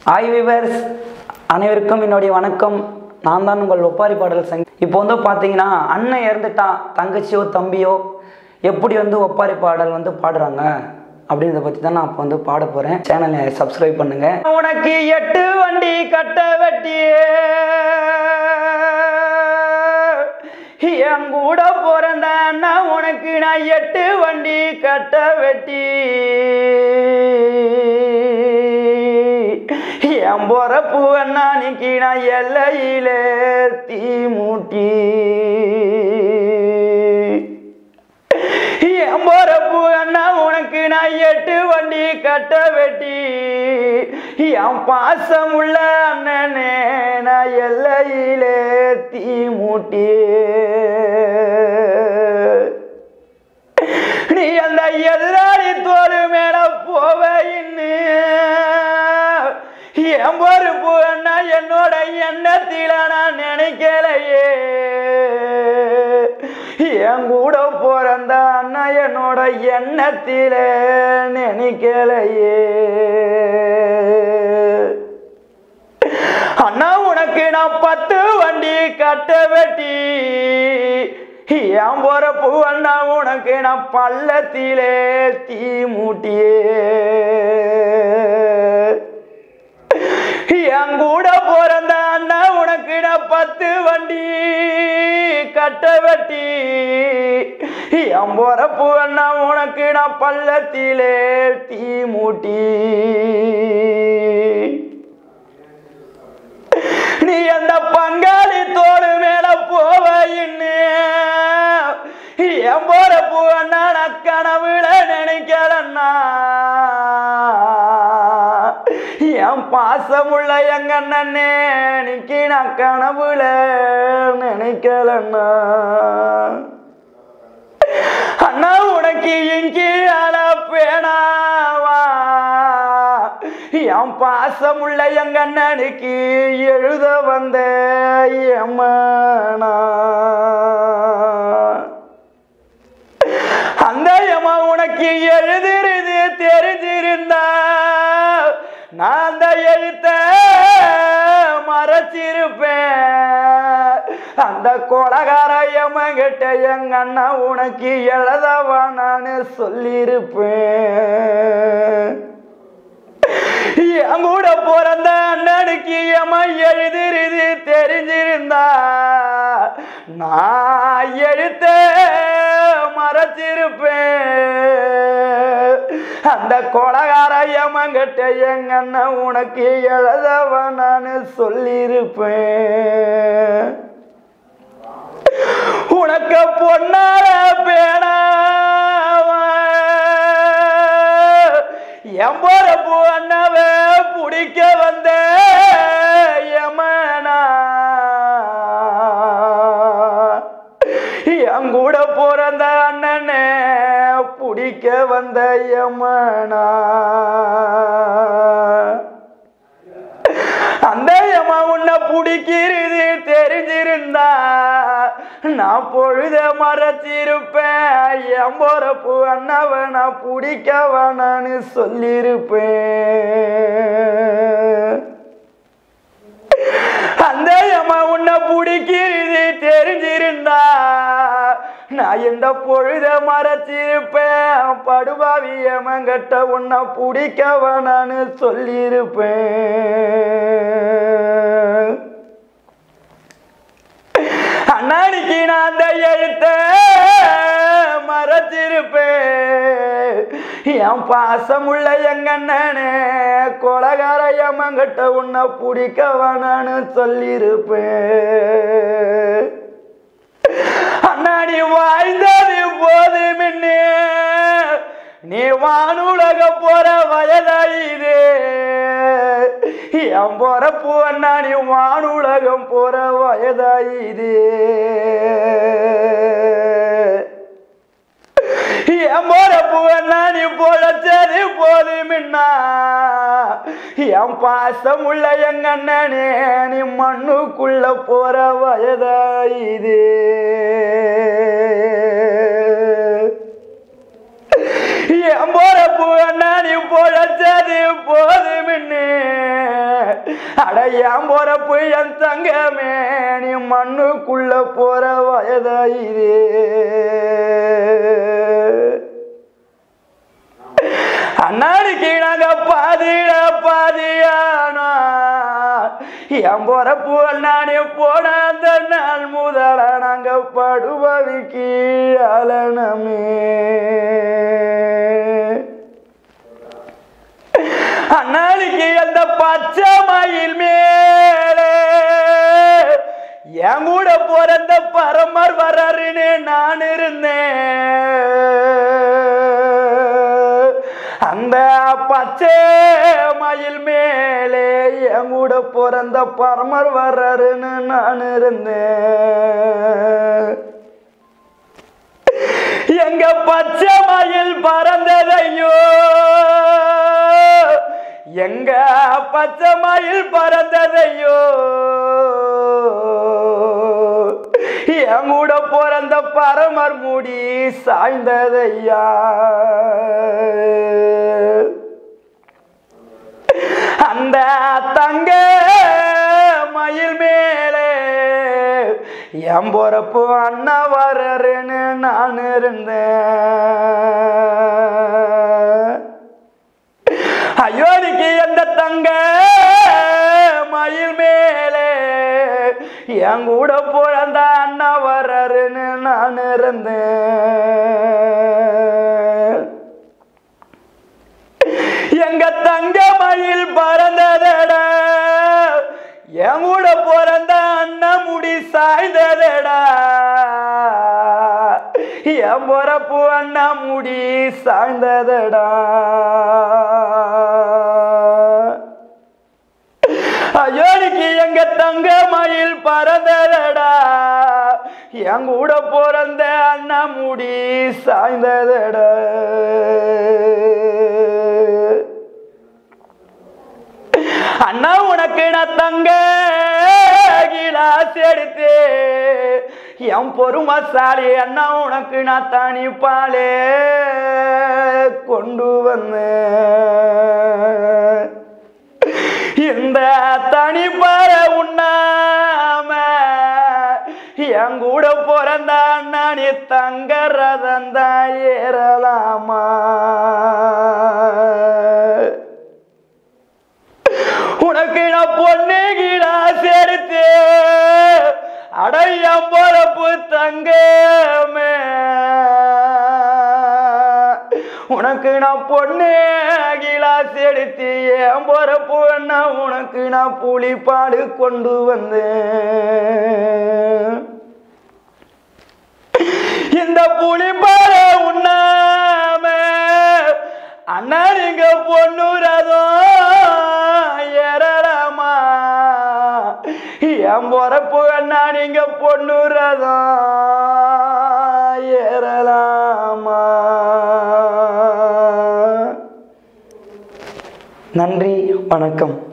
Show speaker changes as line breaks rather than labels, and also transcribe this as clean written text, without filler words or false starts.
Hi viewers, அனைவருக்கும் என்னுடைய வணக்கம். நான் தான் உங்கள் ஒப்பாரி பாடல் சங்கி. இப்போ வந்து பார்த்தீங்கன்னா, அண்ணன் இறந்துட்டான், தங்கச்சியோ தம்பியோ எப்படி வந்து ஒப்பாரி பாடல் வந்து பாடுறாங்க அப்படின்றத பற்றி தான் நான் இப்போ வந்து பாட போகிறேன். சேனலை சப்ஸ்கிரைப் பண்ணுங்க. உனக்கு 8 வண்டி கட்ட வெட்டியே என் கூட பிறந்த அண்ணா, உனக்கு நான் 8 வண்டி கட்ட வெட்டி என் பொறப்பு அண்ணானிக்கு நான் எல்லையில தீ மூட்டி என் பொறப்பு அண்ணா, உனக்கு நான் 8 வண்டி கட்ட வெட்டி என் பாசம் உள்ள அண்ணனே நான் எல்லையில தீ மூட்டி நீ அந்த எதிராளி தோடு மேல போவைன்னு என் பொறுப்பு அண்ணா என்னோட எண்ணத்தில நான் நினைக்கலையே. என் கூட பிறந்த அண்ணா என்னோட எண்ணத்தில நினைக்கலையே. அண்ணா, உனக்கு நான் 10 வண்டி கட்ட வெட்டி என் பொறப்பு அண்ணா, உனக்கு நான் பள்ளத்திலே தீ மூட்டியே என் கூட பிறந்த அண்ணா, உனக்கு நான் 10 வண்டி கட்ட வெட்டி என் பொறப்பு அண்ணா, உனக்கு நான் பள்ளத்திலே தீ மூட்டி நீ அந்த பங்காளி தோடு மேல போவைன்னு என் பொறப்பு அண்ணா நான் கனவுல நினைக்கலண்ணா. என் பாசமுள்ள எங்க அண்ணனே நிக்கி நான் கனவுல நினைக்கலண்ணா. அண்ணா, உனக்கு இங்கி அழ பேனாவா என் பாசமுள்ள எங்க அண்ணனுக்கு எழுத வந்த யமனா. அந்த யமா உனக்கு எழுதுறது தெரிஞ்சிருந்தா நான் அந்த எழுத்த மறைச்சிருப்பேன். அந்த கொலகார யமங்கிட்ட எங்க அண்ணா உனக்கு எழுதவா நான் சொல்லியிருப்பேன். என் கூட பிறந்த அண்ணனுக்கு யம எழுதுறது தெரிஞ்சிருந்தா நான் எழுத்த மறைச்சிருப்பேன். அந்த கொலகார யமங்கிட்ட எங்க அண்ணா உனக்கு எழுதவா நான் சொல்லியிருப்பேன். உனக்கு பொன்னார பேனாவா என் பொறப்பு அண்ணாவே பிடிக்க வந்த யமனா. என் கூட பிறந்த அண்ணனே பிடிக்க வந்த யமனா. அந்த யமா உன்னை பிடிக்கிறது தெரிஞ்சிருந்தா நான் பொழுத மறைச்சிருப்பேன். என் பொறப்பு அண்ணாவை நான் பிடிக்க வேணான்னு சொல்லியிருப்பேன். அந்த யமா உன்னை பிடிக்கிறது தெரிஞ்சிருந்தா நான் இந்த பொழுத மறைச்சிருப்பேன். படுபாவி யமங்கிட்ட உன்னை பிடிக்க வேணான்னு சொல்லியிருப்பேன். அண்ணானிக்கு நான் அந்த எழுத்த மறைச்சிருப்பேன். என் பாசமுள்ள எங்க அண்ணனே கொலகார யமங்கிட்ட உன்னை பிடிக்க வேணான்னு சொல்லியிருப்பேன். அண்ணா, நீ வாழ்ந்தது போதுமின்னு நீ வானுலக போற வயதாயுது. என் பொறப்பு அண்ணா, நீ வானுலகம் போற வயதாயுது. என் பொறப்பு அண்ணா, நீ பொழைச்சது போதுமின்னா என் பாசம் உள்ள எங்க அண்ணனே நீ மண்ணுக்குள்ள போற வயதாயுது. என் பொறப்பு அண்ணா, நீ பொழைச்சது போதுமின்னு அட என் போறப்பு என் தங்கமே நீ மண்ணுக்குள்ள போற வயதாயிரே அண்ணாடிக்கு நாங்க பாதியானோ என் போறப்பு அண்ணாடி போன அந்த நாள் முதல நாங்க படுவதுக்கு அலனமே அண்ணாடிக்கு அந்த பச்சை மயில் மேலே என் கூட பிறந்த பரமர் வர்றாருன்னு நான் இருந்தேன் அந்த பச்சை மயில் மேலே என் கூட பிறந்த பரமர் வர்றாருன்னு நான் இருந்தேன் எங்க பச்சை மயில் பறந்ததையோ எங்க பச்சை மயில் பறந்ததையோ என் கூட பிறந்த பரமர் முடி சாய்ந்ததையா அந்த தங்க மயில் மேலே என் பொறப்பு அண்ணா வர்றேன்னு நான் இருந்தேன் அயோனிக்கு எந்த தங்க மயில் மேலே என் கூட பிறந்த அண்ணா வர்றேன்னு நான் இருந்தேன் எங்க தங்க மயில் பறந்ததடா என் கூட பிறந்த அண்ணா முடி சாய்ந்ததடா என் பொறப்பு அண்ணா முடி சாய்ந்ததடா அயோனிக்கு எங்க தங்க மயில் பறந்ததடா என் கூட பிறந்த அண்ணா முடி சாய்ந்ததடா அண்ணா உனக்கு நான் தங்க கிளாஸ் எடுத்து என் பொறுமசாலி அண்ணா உனக்கு நான் தனி பாலே கொண்டு வந்தேன் இந்த தனிப்பால உண்ணாம என் கூட பிறந்த அண்ணா நீ தங்க ரதந்தா ஏறலாமா உனக்கு நான் பொண்ணு கிளாஸ் எடுத்து அடையம் பொறப்பு தங்கமே உனக்கு நான் பொண்ணு கிளாஸ் எடுத்து என் பொறப்பு அண்ணா உனக்கு நான் புளிப்பாடு கொண்டு வந்தேன் இந்த புளிப்பாடு உண்ணாம அண்ணா நீங்க பொண்ணு ரதம் ஏறலாமா என் பொறப்பு அண்ணா நீங்க பொண்ணு ரதம் ஏறலாமா நன்றி வணக்கம்.